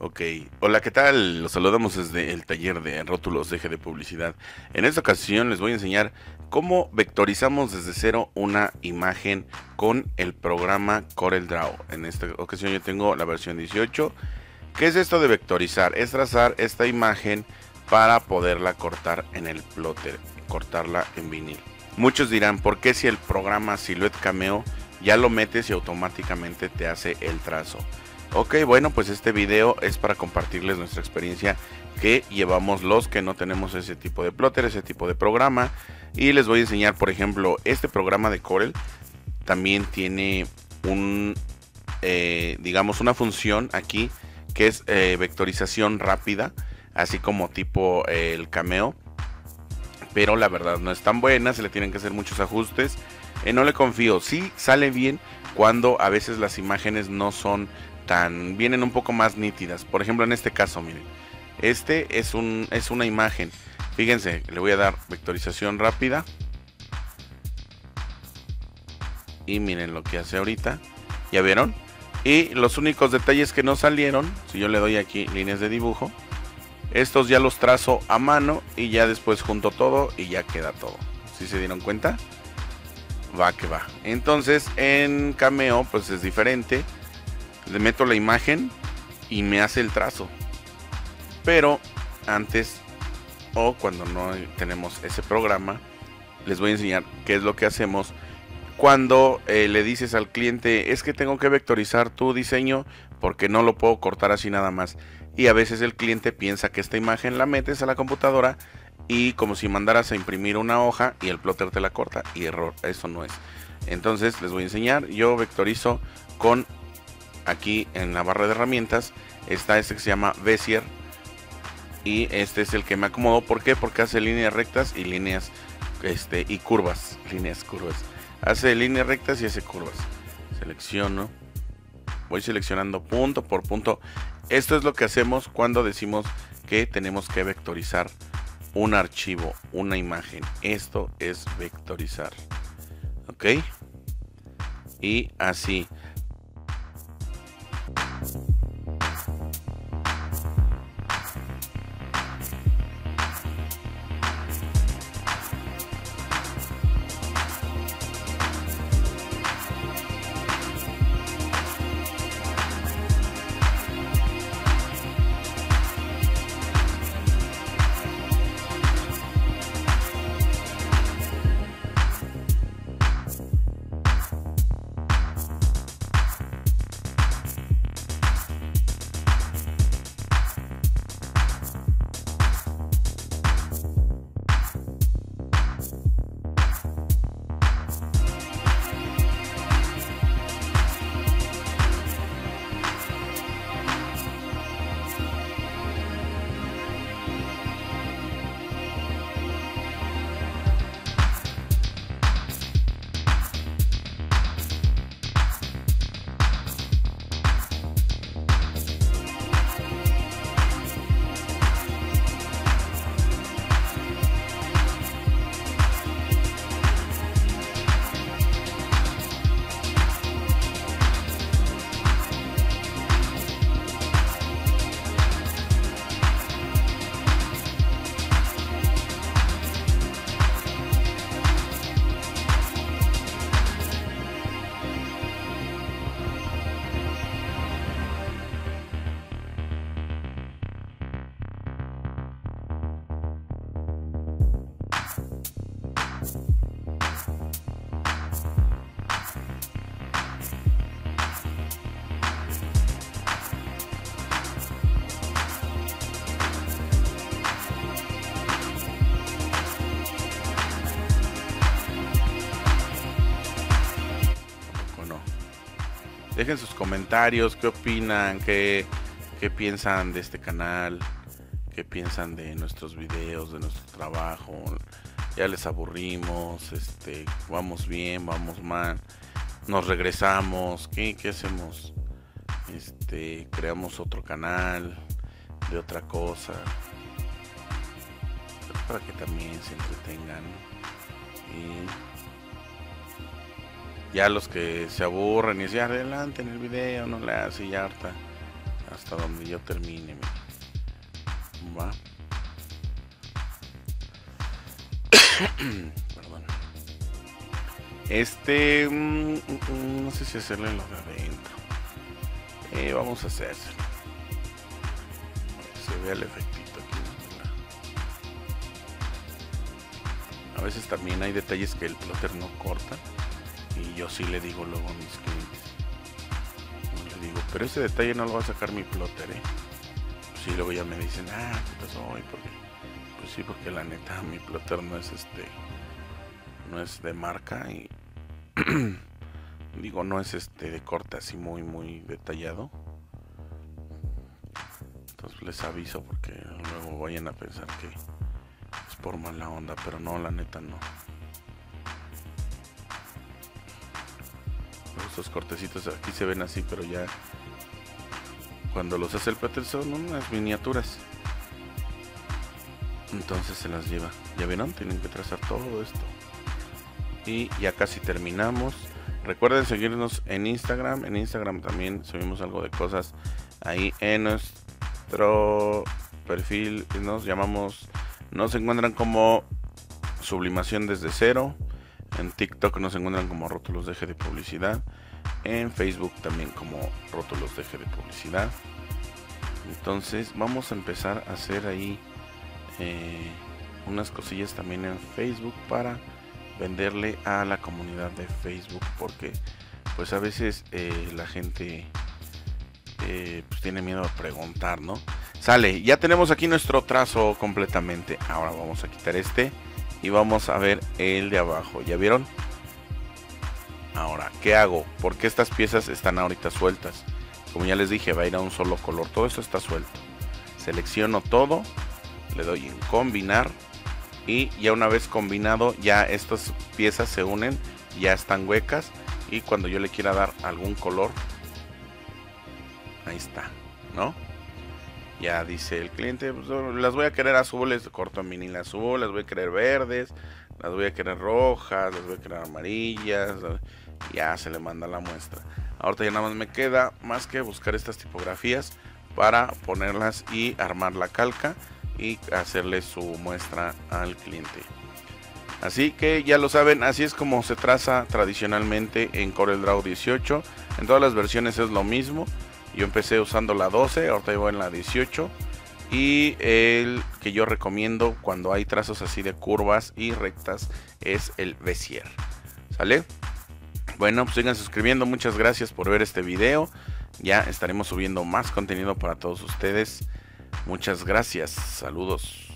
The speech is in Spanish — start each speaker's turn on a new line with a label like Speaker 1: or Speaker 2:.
Speaker 1: Ok, hola, ¿qué tal? Los saludamos desde el taller de rótulos de eje de publicidad. En esta ocasión les voy a enseñar cómo vectorizamos desde cero una imagen con el programa CorelDRAW. En esta ocasión yo tengo la versión 18. ¿Qué es esto de vectorizar? Es trazar esta imagen para poderla cortar en el plotter, cortarla en vinil. Muchos dirán, ¿por qué si el programa Silhouette Cameo ya lo metes y automáticamente te hace el trazo? Ok, bueno, pues este video es para compartirles nuestra experiencia que llevamos los que no tenemos ese tipo de plotter, ese tipo de programa. Y les voy a enseñar, por ejemplo, este programa de Corel también tiene digamos, una función aquí que es vectorización rápida, así como tipo el Cameo. Pero la verdad no es tan buena, se le tienen que hacer muchos ajustes. No le confío, sí sale bien cuando a veces las imágenes no son vienen un poco más nítidas. Por ejemplo, en este caso, miren, este es una imagen. Fíjense, le voy a dar vectorización rápida y miren lo que hace ahorita. ¿Ya vieron? Y los únicos detalles que no salieron, si yo le doy aquí líneas de dibujo, estos ya los trazo a mano y ya después junto todo y ya queda todo. ¿Sí se dieron cuenta? Va que va. Entonces en Cameo pues es diferente. Le meto la imagen y me hace el trazo. Pero antes o cuando no tenemos ese programa, les voy a enseñar qué es lo que hacemos cuando le dices al cliente, es que tengo que vectorizar tu diseño porque no lo puedo cortar así nada más. Y a veces el cliente piensa que esta imagen la metes a la computadora y como si mandaras a imprimir una hoja y el plotter te la corta. Y error, eso no es. Entonces les voy a enseñar, yo vectorizo con, aquí en la barra de herramientas está este que se llama Bezier. Y este es el que me acomodo. ¿Por qué? Porque hace líneas rectas y líneas y curvas. Líneas curvas. Hace líneas rectas y hace curvas. Selecciono. Voy seleccionando punto por punto. Esto es lo que hacemos cuando decimos que tenemos que vectorizar un archivo, una imagen. Esto es vectorizar. ¿Ok? Y así. Bueno, dejen sus comentarios, qué opinan, qué piensan de este canal, qué piensan de nuestros videos, de nuestro trabajo. Ya les aburrimos, vamos bien, vamos mal, nos regresamos, ¿qué hacemos? Creamos otro canal de otra cosa para que también se entretengan. Y ya los que se aburren y dicen adelante en el video, no le hace, ya harta. hasta donde yo termine. Va. Perdón. No sé si hacerle lo de adentro. Vamos a hacérselo. Se vea el efectito aquí. A veces también hay detalles que el plotter no corta. Y yo sí le digo luego a mis clientes. Le digo, pero ese detalle no lo va a sacar mi plotter, Pues sí, luego ya me dicen, ¿qué pasó hoy? Porque, pues sí, porque la neta mi plotter no es no es de marca y digo, no es de corte así muy detallado. Entonces les aviso porque luego vayan a pensar que es por mala onda, pero no, la neta no. Estos cortecitos aquí se ven así, pero ya cuando los hace el plotter son unas miniaturas. Entonces se las lleva. ¿Ya vieron? Tienen que trazar todo esto. Y ya casi terminamos. Recuerden seguirnos en Instagram. En Instagram también subimos algo de cosas ahí en nuestro perfil. Nos encuentran como Sublimación desde cero. En TikTok nos encuentran como Rótulos Deje de Publicidad. En Facebook también como Rótulos Deje de Publicidad. Entonces vamos a empezar a hacer ahí unas cosillas también en Facebook para venderle a la comunidad de Facebook, porque pues a veces la gente pues tiene miedo a preguntar, ¿no? Sale, ya tenemos aquí nuestro trazo completamente. Ahora vamos a quitar y vamos a ver el de abajo. ¿Ya vieron? Ahora, ¿qué hago? Porque estas piezas están ahorita sueltas. Como ya les dije, va a ir a un solo color. Todo esto está suelto. Selecciono todo, le doy en combinar y ya una vez combinado, ya estas piezas se unen, ya están huecas, y cuando yo le quiera dar algún color, ahí está, ¿no? Ya dice el cliente, pues, las voy a querer azules, corto en vinil azul, las voy a querer verdes, las voy a querer rojas, las voy a querer amarillas. Ya se le manda la muestra. Ahorita ya nada más me queda más que buscar estas tipografías para ponerlas y armar la calca y hacerle su muestra al cliente. Así que ya lo saben, así es como se traza tradicionalmente en CorelDRAW 18. En todas las versiones es lo mismo. Yo empecé usando la 12, ahorita voy en la 18. Y el que yo recomiendo cuando hay trazos así de curvas y rectas es el Bezier. ¿Sale? Bueno, pues sigan suscribiendo. Muchas gracias por ver este video. Ya estaremos subiendo más contenido para todos ustedes. Muchas gracias. Saludos.